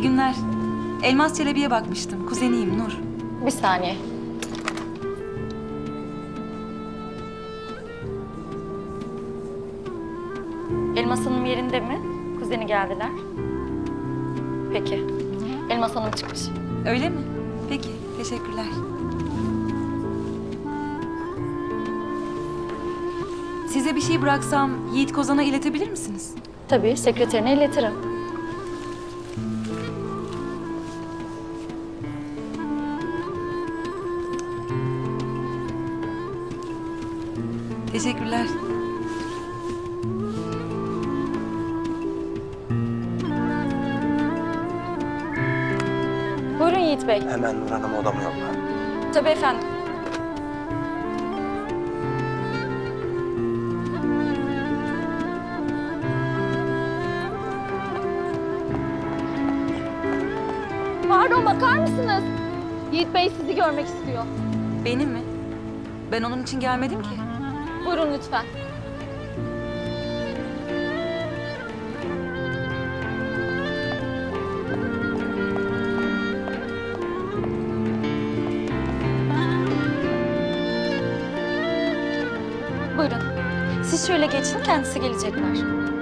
İyi günler. Elmas Çelebi'ye bakmıştım. Kuzeniyim Nur. Bir saniye. Elmas Hanım yerinde mi? Kuzeni geldiler. Peki. Elmas Hanım çıkmış. Öyle mi? Peki, teşekkürler. Size bir şey bıraksam Yiğit Kozan'a iletebilir misiniz? Tabii, sekreterine iletirim. Teşekkürler. Buyurun Yiğit Bey. Hemen Nur Hanım'ı odama yolla. Tabii efendim. Pardon, bakar mısınız? Yiğit Bey sizi görmek istiyor. Benim mi? Ben onun için gelmedim ki. Buyurun lütfen. Buyurun. Siz şöyle geçin, kendisi gelecekler.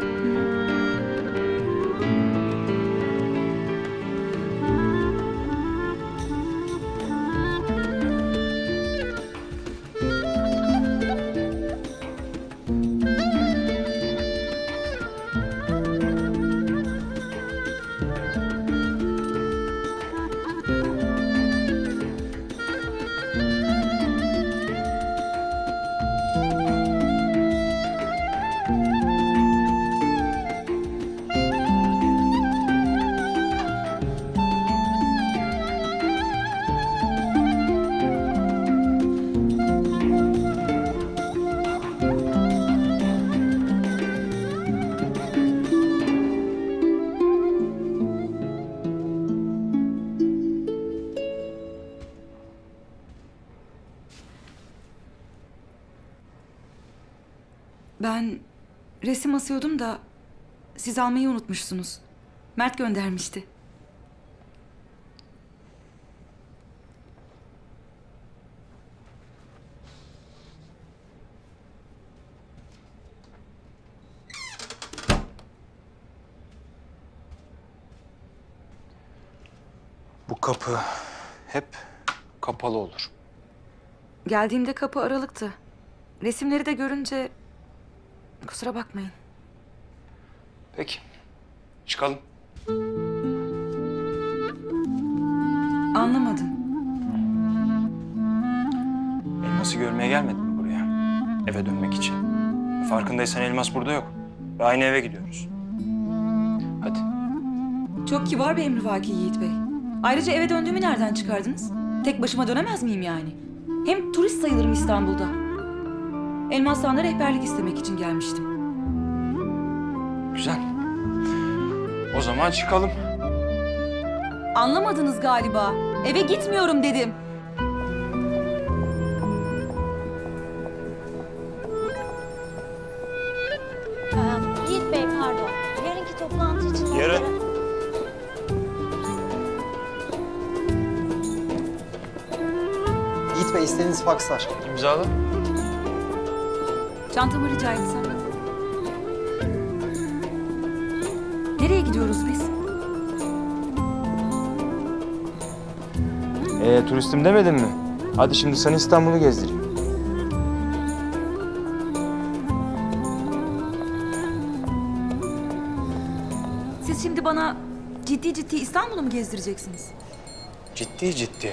Ben resim asıyordum da siz almayı unutmuşsunuz. Mert göndermişti. Bu kapı hep kapalı olur. Geldiğimde kapı aralıktı. Resimleri de görünce kusura bakmayın. Peki. Çıkalım. Anlamadım. Elmas'ı görmeye gelmedin mi buraya? Eve dönmek için. Farkındaysan Elmas burada yok. Ve aynı eve gidiyoruz. Hadi. Çok kibar bir emrivaki Yiğit Bey. Ayrıca eve döndüğümü nereden çıkardınız? Tek başıma dönemez miyim yani? Hem turist sayılırım İstanbul'da. Elmas'tan da rehberlik istemek için gelmiştim. Güzel. O zaman çıkalım. Anlamadınız galiba. Eve gitmiyorum dedim. Yiğit Bey pardon. Yarınki toplantı için... Yarın. Yiğit Bey istediğiniz fakslar. İmzala. Çantamı rica etsem. Nereye gidiyoruz biz? Turistim demedin mi? Hadi şimdi sana İstanbul'u gezdireyim. Siz şimdi bana ciddi ciddi İstanbul'u mu gezdireceksiniz? Ciddi ciddi.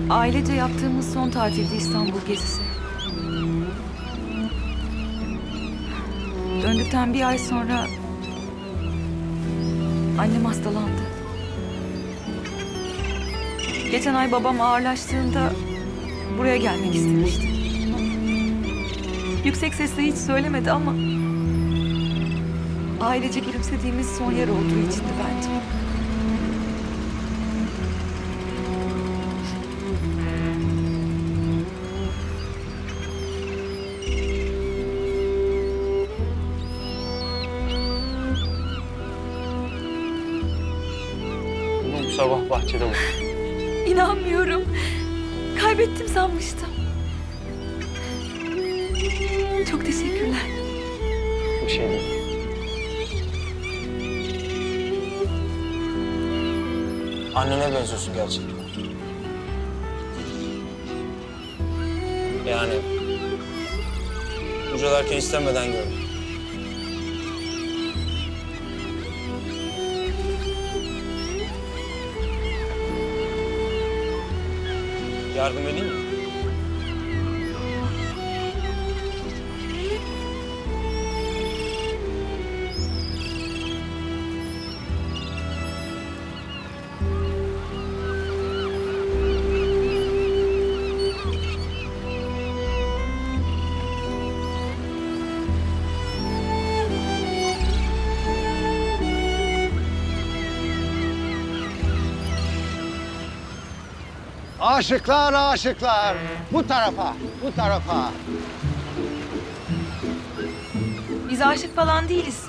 Ailece yaptığımız son tatildi İstanbul gezisi. Döndükten bir ay sonra annem hastalandı. Geçen ay babam ağırlaştığında buraya gelmek istemişti. Yüksek sesle hiç söylemedi ama ailece gülümsediğimiz son yer olduğu içindi bence. Bu sabah bahçede buldum. İnanmıyorum. Kaybettim sanmıştım. Çok teşekkürler. Bir şey değil. Annene benziyorsun gerçekten. Yani ucalarken istemeden gördüm. Yardım edeyim mi? Aşıklar, aşıklar. Bu tarafa, bu tarafa. Biz aşık falan değiliz.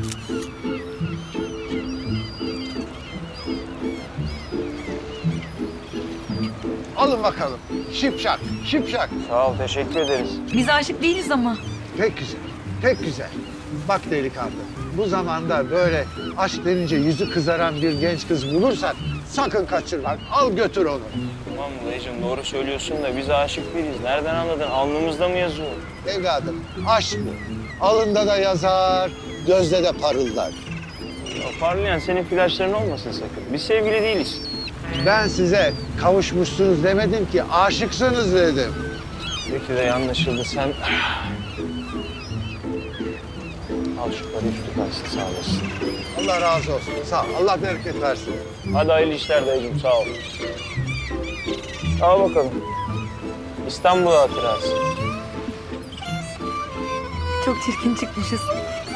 Alın bakalım. Şipşak, şipşak. Sağ ol, teşekkür ederiz. Biz aşık değiliz ama. Pek güzel, pek güzel. Bak delikanlı, bu zamanda böyle aşk denince yüzü kızaran bir genç kız bulursan sakın kaçırma. Al götür onu. Tamam dayıcığım, doğru söylüyorsun da biz aşık değiliz. Nereden anladın? Alnımızda mı yazıyor? Evladım, aşk bu. Alında da yazar, gözde de parıldar. O parlayan senin flaşların olmasın sakın. Biz sevgili değiliz. Ben size kavuşmuşsunuz demedim ki, aşıksınız dedim. Belki de anlaşıldı. Sen... Al şu parayı tutukarsın, sağ olasın. Allah razı olsun. Sağ ol. Allah bereket versin. Hadi hayırlı işler dayıcığım, sağ ol. Al bakalım. İstanbul hatırası. Çok çirkin çıkmışız.